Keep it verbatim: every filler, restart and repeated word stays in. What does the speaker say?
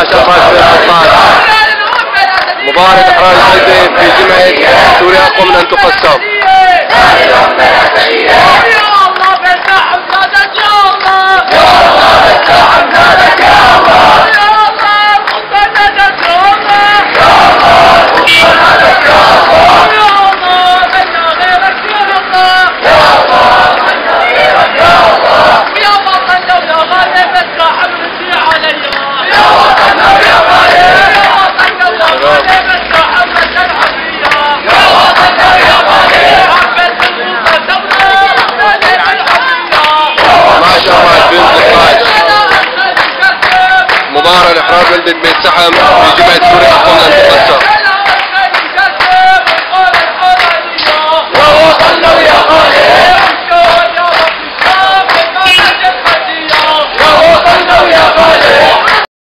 عشر مارس ألفين وثلاثة عشر مباراة إحراز بلدي في جمعية سوريا أقوى من أن تقسم. مباراة لإحراز بلدة بيت سحم في جمعية سوريا أقوى من أن تقسم.